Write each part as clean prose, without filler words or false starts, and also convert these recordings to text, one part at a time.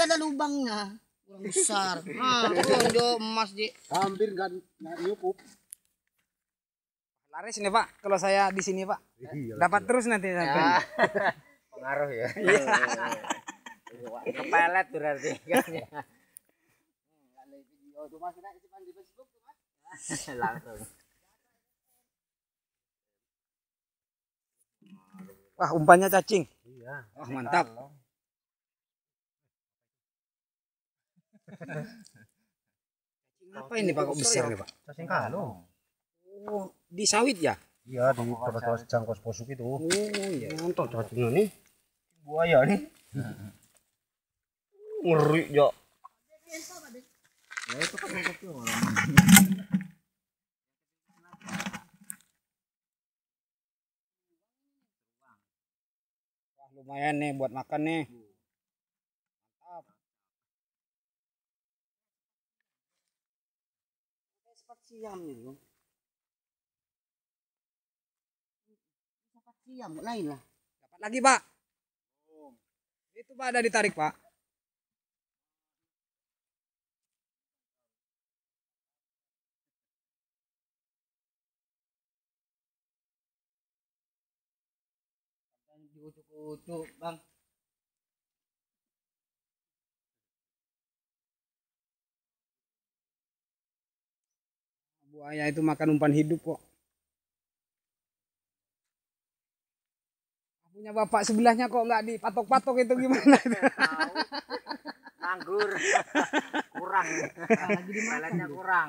ada lubangnya. Kurang besar. Nah, tuh emas di. Hampir nggak nyukup. Laris nih Pak, kalau saya di sini Pak. Iya, Dapat terus nanti sampai. Pengaruh ya. Kepelet berarti kan ya. Ada video tuh Mas, kita isi di Facebook tuh Mas. Langsung. Wah, umpannya cacing. Iya. Wah, mantap. Apa ini Pak kok besar nih Pak? Cacing kalong. Oh, di sawit ya? Iya, di tempat jangkos posuk itu. Oh iya. Nonton cacingnya nih. Buaya nih. Ngeri ya. Ya itu kan itu. Wah, lumayan nih buat makan nih. Mantap. Sepat siam nih dong. Sepat siam lain lah. Dapat lagi Pak. Itu Pak ada ditarik Pak. Dikucuk-kucuk Bang. Buaya itu makan umpan hidup kok. Punya bapak sebelahnya kok nggak dipatok-patok itu gimana? Nganggur. Kurang. Lagi dimakan. Balannya kurang.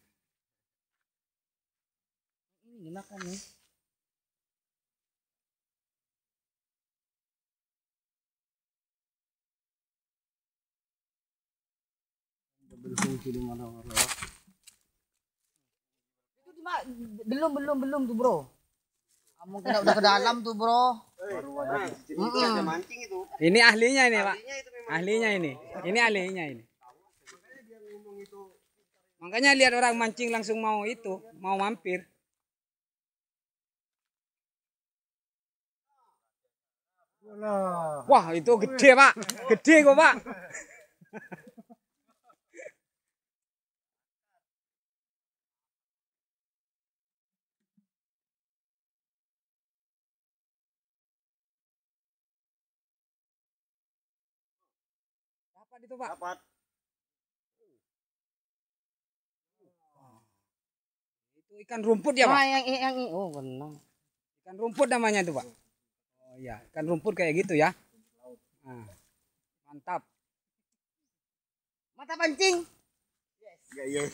Ini dimakan nih. Berfungsi di mana-mana. Itu belum tuh bro. Mungkin udah ke dalam tuh bro. Baru ada mancing itu. Ini ahlinya ini Pak. Itu memang Ahlinya ini. Ini ahlinya ini. Makanya lihat orang mancing langsung mau itu, mau mampir. Wah, itu gede Pak. Gede kok Pak. Dapat itu Pak. dapat. Itu ikan rumput ya Pak. Nah, yang oh benar. Ikan rumput namanya itu Pak. Oh iya, ikan rumput kayak gitu ya. Nah, mantap. Mata pancing. Iya.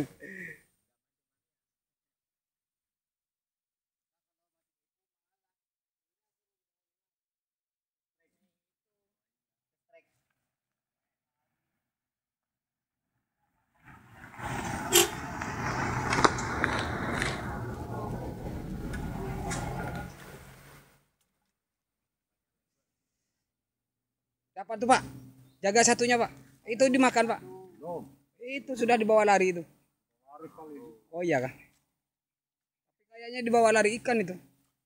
Dapat tuh Pak. Jaga satunya Pak. Itu dimakan Pak. Itu sudah dibawa lari itu. Oh iya kan. Tapi kayaknya dibawa lari ikan itu.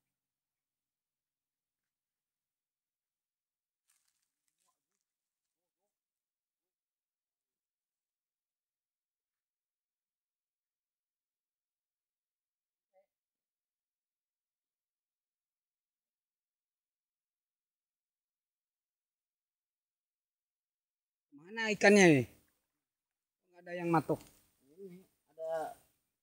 Mana ikannya nih? Nggak ada yang matok. Ada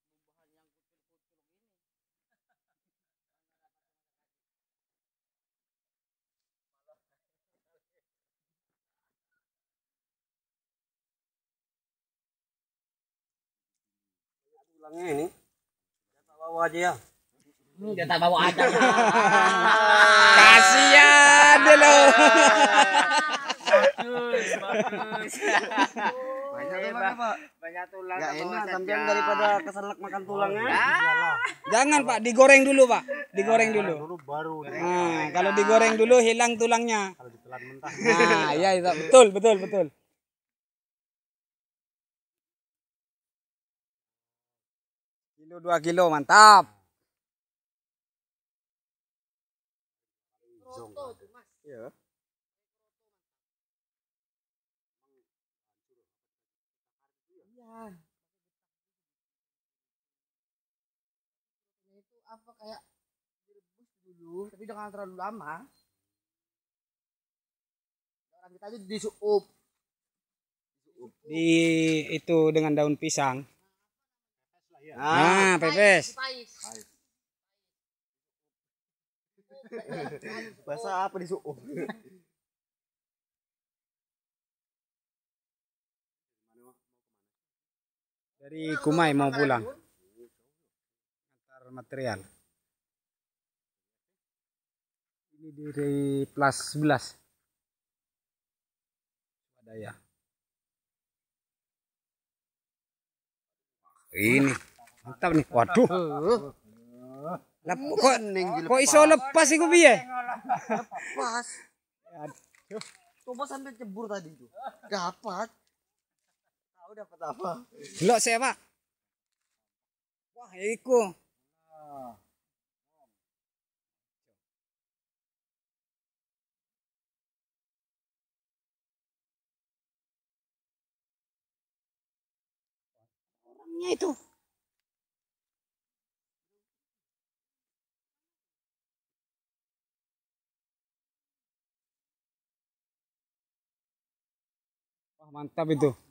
Tulangnya ini. Kita bawa aja ya. dia tak bawa aja. Kasihan deh lo. Bagus. Banyak tulang. Gak enak sampean daripada keselak makan tulangnya. Jangan Pak, digoreng dulu Pak. Digoreng dulu. Dulu baru. Nah, kalau digoreng dulu hilang tulangnya. Kalau ditelan mentah. Nah, iya itu betul. Kilo 2 kilo mantap. Iya. Nah, itu apa kayak direbus dulu, tapi jangan terlalu lama. Orang kita itu disup. Di itu dengan daun pisang. Ah, Nah, pepes. Pais. bahasa apa disup? Dari Kumai mau pulang. Antar material. Ini dari plus 11. Swadaya. Ini mantap nih. Waduh. Kok iso lepas iku piye? Pas. Coba sampai cebur tadi itu. Dapat. Tahu dapat apa? Delok saya, Pak. Wah, iku. Orangnya itu. Wah, mantap itu.